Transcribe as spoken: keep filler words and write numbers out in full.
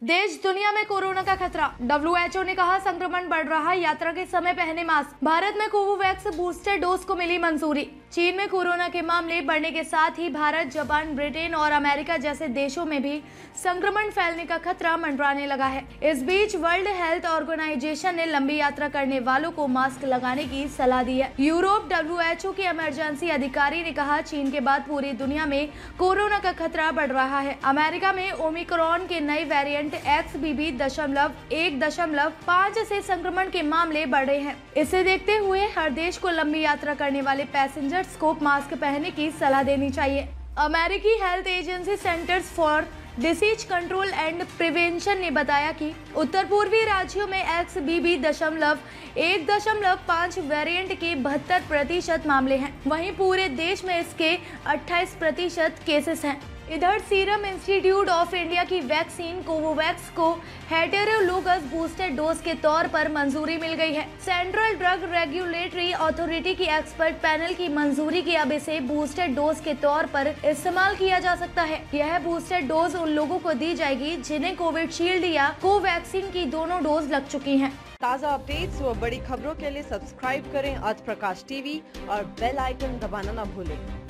देश दुनिया में कोरोना का खतरा। डब्ल्यू एच ओ ने कहा संक्रमण बढ़ रहा, यात्रा के समय पहने मास्क। भारत में कोवोवैक्स बूस्टर डोज को मिली मंजूरी। चीन में कोरोना के मामले बढ़ने के साथ ही भारत, जापान, ब्रिटेन और अमेरिका जैसे देशों में भी संक्रमण फैलने का खतरा मंडराने लगा है। इस बीच वर्ल्ड हेल्थ ऑर्गेनाइजेशन ने लंबी यात्रा करने वालों को मास्क लगाने की सलाह दी है। यूरोप डब्ल्यू एच ओ के इमरजेंसी अधिकारी ने कहा चीन के बाद पूरी दुनिया में कोरोना का खतरा बढ़ रहा है। अमेरिका में ओमिक्रॉन के नए वेरिएंट एक्स बी बी दशमलव एक दशमलव पाँच से संक्रमण के मामले बढ़ रहे हैं। इसे देखते हुए हर देश को लंबी यात्रा करने वाले पैसेंजर्स को मास्क पहनने की सलाह देनी चाहिए। अमेरिकी health agency centers for disease control and prevention ने बताया कि उत्तर पूर्वी राज्यों में एक्स बी बी दशमलव एक दशमलव पाँच वेरिएंट के बहत्तर प्रतिशत मामले हैं। वहीं पूरे देश में इसके अट्ठाईस प्रतिशत केसेस हैं। इधर सीरम इंस्टीट्यूट ऑफ इंडिया की वैक्सीन कोवोवैक्स को हेटेरोलोगस बूस्टर डोज के तौर पर मंजूरी मिल गई है। सेंट्रल ड्रग रेगुलेटरी अथॉरिटी की एक्सपर्ट पैनल की मंजूरी की अब इसे बूस्टर डोज के तौर पर इस्तेमाल किया जा सकता है। यह बूस्टर डोज उन लोगों को दी जाएगी जिन्हें कोविशील्ड या कोवैक्सीन की दोनों डोज लग चुकी हैं। ताज़ा अपडेट्स व बड़ी खबरों के लिए सब्सक्राइब करें आज प्रकाश टीवी और बेल आइकन दबाना न भूलें।